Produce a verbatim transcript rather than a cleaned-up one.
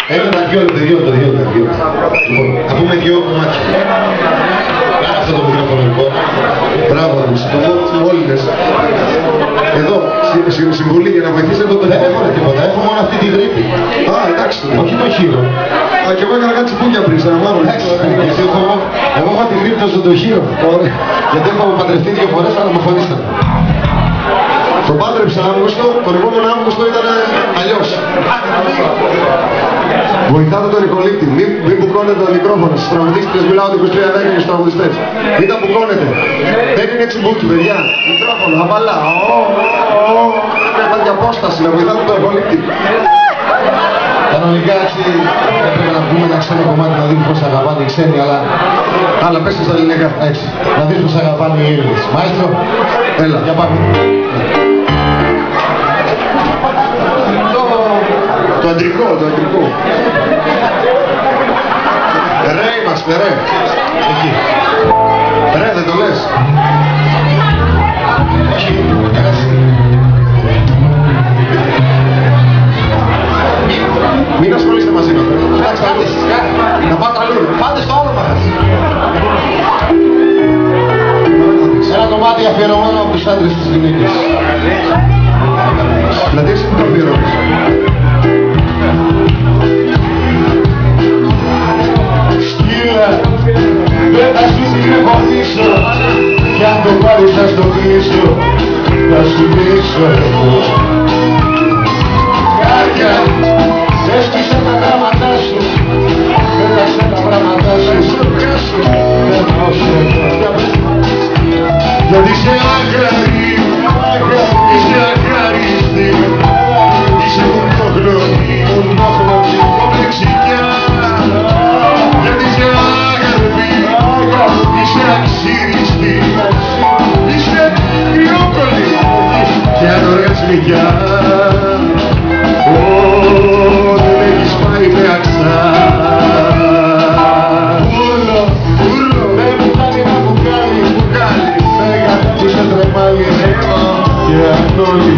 Έλα, δυο λεπτά, δυο λεπτά, δυο λεπτά. Λοιπόν, θα πούμε δυο κομμάτια. Κάνα αυτό το μικρόφωνο λοιπόν. Μπράβο, το πω όλοι λες. Εδώ, συμβουλή για να βοηθήσετε το δεν έχω τίποτα, έχω μόνο αυτή τη γρήπη. Α, εντάξει, όχι το χείρο. Α, και εγώ έκανα κάτι τσιπούκια πριν, σαν να μάθω. Εντάξει, εγώ έχω τη γρήπη τόσο το χείρο. Γιατί έχω παντρευτεί δύο φορές, αλλά με χωρίσαν. Το πάντρεψα Αύγουστο, τον επόμενο Αύγουστο ήταν αλλιώς. Βοηθάτε τον Νικολίτη, μην, μην μπουκώνετε το μικρόφωνο. Στις τραγουδίστρες μιλάω το είκοσι τρία δέκα και στους τραγουδιστές. Μην τα μπουκώνετε. Δεν είναι τσιμπούκι, παιδιά. Μικρόφωνο, απαλά. Υπάρχει απόσταση, να βοηθάτε τον Νικολίτη. Κανονικά έτσι έπρεπε να πούμε ένα ξένο κομμάτι να δείχνει πως αγαπάνε οι ξένοι, αλλά... Αλλά πες στα ελληνικά, έτσι. Να δεις πως αγαπάνε οι Έλληνες. Μάιστρο, έλα, για πάμε. Το αντρικό, το αντρικό. Ρε είμαστε, ρε. Εκεί. Ρε, δεν το λες. Εκεί, έτσι. Μην ασχολείστε μαζί μας. Εντάξει, πάτε εσείς, να πάτε αλλού. Πάτε στο άλλο μας. Ένα κομμάτι αφιερωμένο από τους άντρες της γυναίκες. Να δείξετε το αφιερωμένο. Δεν θα σου τηλεφωνήσω κι αν το πάρεις θα στο κλείσω, θα σου πείσω εγώ. Κάρια, έσκυσε τα γράμματά σου, πέρασε τα γράμματά σου, δεν θα σε εγώ. Γιατί είσαι άγαρη, είσαι αγάριστη, είσαι μουνόχρονη, μουνόχρονη, μουνεξικιά. Γιατί είσαι άγαρη, είσαι αξίριστη, είσαι κρυόκολλη και αν ωραίες λυκιά. Ω, δεν έχεις πάει με αξά. Ούλο, ούλο, δεν μου κάνει να μπουκάλι, μπουκάλι, μέγα που σε τρεμάει και αν όλοι